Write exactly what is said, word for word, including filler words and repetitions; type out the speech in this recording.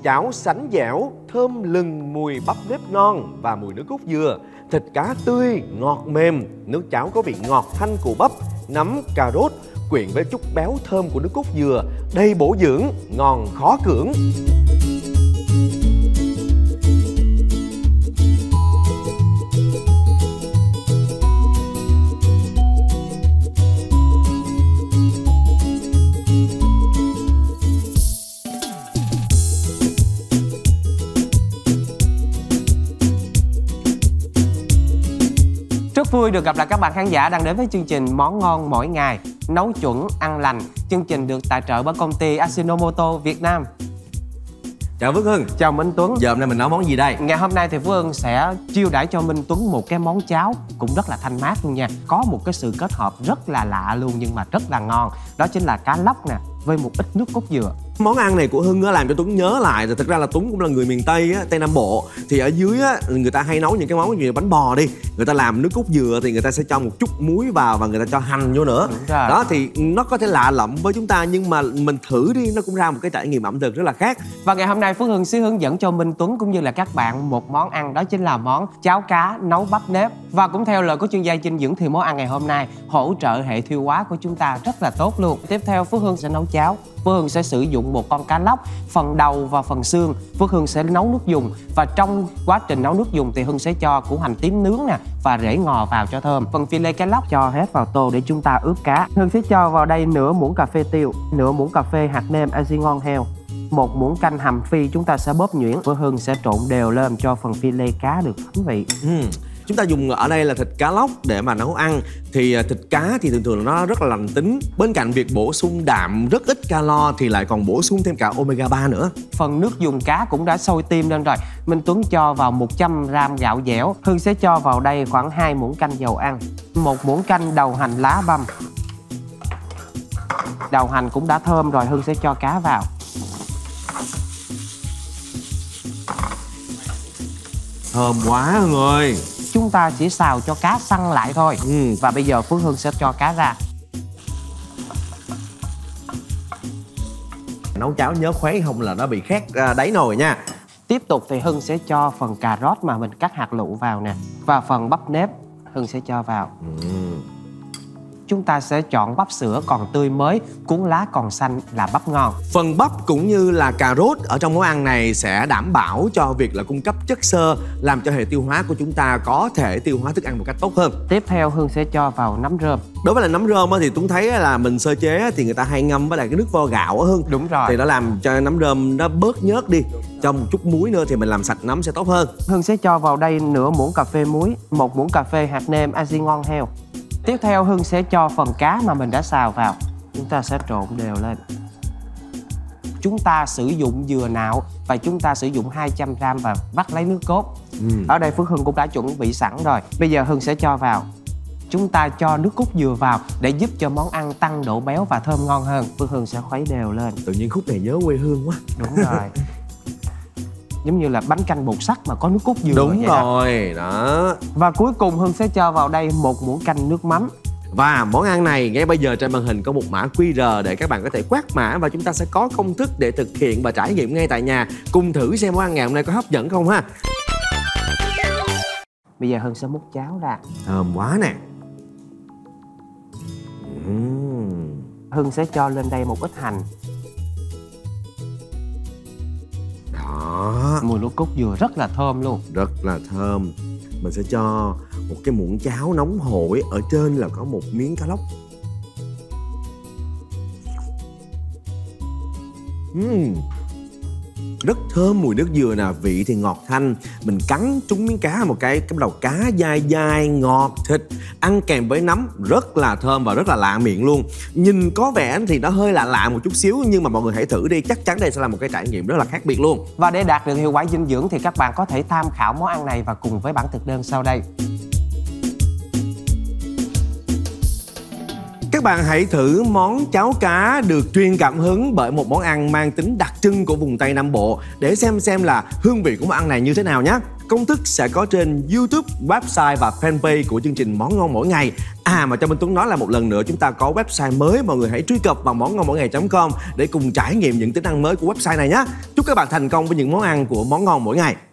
cháo sánh dẻo, thơm lừng mùi bắp nếp non và mùi nước cốt dừa. Thịt cá tươi, ngọt mềm, nước cháo có vị ngọt thanh của bắp, nấm, cà rốt, quyện với chút béo thơm của nước cốt dừa, đầy bổ dưỡng, ngon khó cưỡng. Rất vui được gặp lại các bạn khán giả đang đến với chương trình Món ngon mỗi ngày, nấu chuẩn, ăn lành. Chương trình được tài trợ bởi công ty Ajinomoto Việt Nam. Chào Phước Hưng. Chào Minh Tuấn. Giờ hôm nay mình nấu món gì đây? Ngày hôm nay thì Phước Hưng sẽ chiêu đãi cho Minh Tuấn một cái món cháo cũng rất là thanh mát luôn nha. Có một cái sự kết hợp rất là lạ luôn nhưng mà rất là ngon. Đó chính là cá lóc nè với một ít nước cốt dừa. Món ăn này của Hưng á, làm cho Tuấn nhớ lại là thực ra là Tuấn cũng là người miền Tây á, Tây Nam Bộ. Thì ở dưới á, người ta hay nấu những cái món như bánh bò đi, người ta làm nước cốt dừa thì người ta sẽ cho một chút muối vào và người ta cho hành vô nữa. Đó thì nó có thể lạ lẫm với chúng ta nhưng mà mình thử đi nó cũng ra một cái trải nghiệm ẩm thực rất là khác. Và ngày hôm nay Phước Hưng sẽ hướng dẫn cho Minh Tuấn cũng như là các bạn một món ăn, đó chính là món cháo cá nấu bắp nếp. Và cũng theo lời của chuyên gia dinh dưỡng thì món ăn ngày hôm nay hỗ trợ hệ tiêu hóa của chúng ta rất là tốt luôn. Tiếp theo Phước Hưng sẽ nấu cháo. Phước Hưng sẽ sử dụng một con cá lóc, phần đầu và phần xương Phước Hưng sẽ nấu nước dùng. Và trong quá trình nấu nước dùng thì Hưng sẽ cho củ hành tím nướng nè và rễ ngò vào cho thơm. Phần phi lê cá lóc cho hết vào tô để chúng ta ướp cá. Hưng sẽ cho vào đây nửa muỗng cà phê tiêu, nửa muỗng cà phê hạt nêm Azingon heo, một muỗng canh hầm phi chúng ta sẽ bóp nhuyễn. Phước Hưng sẽ trộn đều lên cho phần phi lê cá được thấm vị. uhm. Chúng ta dùng ở đây là thịt cá lóc để mà nấu ăn. Thì thịt cá thì thường thường là nó rất là lành tính. Bên cạnh việc bổ sung đạm rất ít calo thì lại còn bổ sung thêm cả omega ba nữa. Phần nước dùng cá cũng đã sôi tim lên rồi. Minh Tuấn cho vào một trăm gam gạo dẻo. Hưng sẽ cho vào đây khoảng hai muỗng canh dầu ăn, một muỗng canh đầu hành lá băm. Đầu hành cũng đã thơm rồi, Hưng sẽ cho cá vào. Thơm quá Hưng ơi. Chúng ta chỉ xào cho cá săn lại thôi. ừ. Và bây giờ Phước Hưng sẽ cho cá ra. Nấu cháo nhớ khuấy không là nó bị khét đáy nồi nha. Tiếp tục thì Hưng sẽ cho phần cà rốt mà mình cắt hạt lựu vào nè. Và phần bắp nếp Hưng sẽ cho vào. ừ. Chúng ta sẽ chọn bắp sữa còn tươi mới, cuốn lá còn xanh là bắp ngon. Phần bắp cũng như là cà rốt ở trong món ăn này sẽ đảm bảo cho việc là cung cấp chất xơ, làm cho hệ tiêu hóa của chúng ta có thể tiêu hóa thức ăn một cách tốt hơn. Tiếp theo Hưng sẽ cho vào nấm rơm. Đối với là nấm rơm thì Tuấn thấy là mình sơ chế thì người ta hay ngâm với lại cái nước vo gạo á Hưng. Đúng rồi. Thì nó làm cho nấm rơm nó bớt nhớt đi. Cho một chút muối nữa thì mình làm sạch nấm sẽ tốt hơn. Hưng sẽ cho vào đây nửa muỗng cà phê muối, một muỗng cà phê hạt nêm Azingon heo. Tiếp theo Hưng sẽ cho phần cá mà mình đã xào vào. Chúng ta sẽ trộn đều lên. Chúng ta sử dụng dừa nạo và chúng ta sử dụng hai trăm gam và vắt lấy nước cốt. ừ. Ở đây Phước Hưng cũng đã chuẩn bị sẵn rồi. Bây giờ Hưng sẽ cho vào. Chúng ta cho nước cốt dừa vào để giúp cho món ăn tăng độ béo và thơm ngon hơn. Phước Hưng sẽ khuấy đều lên. Tự nhiên khúc này nhớ quê hương quá. Đúng rồi. Giống như là bánh canh bột sắc mà có nước cốt dừa. Đúng vậy rồi, đó. đó. Và cuối cùng Hưng sẽ cho vào đây một muỗng canh nước mắm. Và món ăn này ngay bây giờ trên màn hình có một mã quy rờ để các bạn có thể quét mã và chúng ta sẽ có công thức để thực hiện và trải nghiệm ngay tại nhà. Cùng thử xem món ăn ngày hôm nay có hấp dẫn không ha. Bây giờ Hưng sẽ múc cháo ra. Thơm quá nè. uhm. Hưng sẽ cho lên đây một ít hành. Đó. Mùi nước cốt dừa rất là thơm luôn. Rất là thơm. Mình sẽ cho một cái muỗng cháo nóng hổi. Ở trên là có một miếng cá lóc. uhm. Rất thơm mùi nước dừa nè, vị thì ngọt thanh. Mình cắn trúng miếng cá một cái, cái đầu cá dai dai, ngọt thịt. Ăn kèm với nấm rất là thơm và rất là lạ miệng luôn. Nhìn có vẻ thì nó hơi lạ lạ một chút xíu, nhưng mà mọi người hãy thử đi, chắc chắn đây sẽ là một cái trải nghiệm rất là khác biệt luôn. Và để đạt được hiệu quả dinh dưỡng thì các bạn có thể tham khảo món ăn này và cùng với bản thực đơn sau đây. Các bạn hãy thử món cháo cá được truyền cảm hứng bởi một món ăn mang tính đặc trưng của vùng Tây Nam Bộ để xem xem là hương vị của món ăn này như thế nào nhé. công thức sẽ có trên YouTube, website và fanpage của chương trình Món Ngon Mỗi Ngày. À mà cho Minh Tuấn nói là một lần nữa chúng ta có website mới, mọi người hãy truy cập vào món ngon mỗi ngày chấm com để cùng trải nghiệm những tính năng mới của website này nhé. Chúc các bạn thành công với những món ăn của Món Ngon Mỗi Ngày.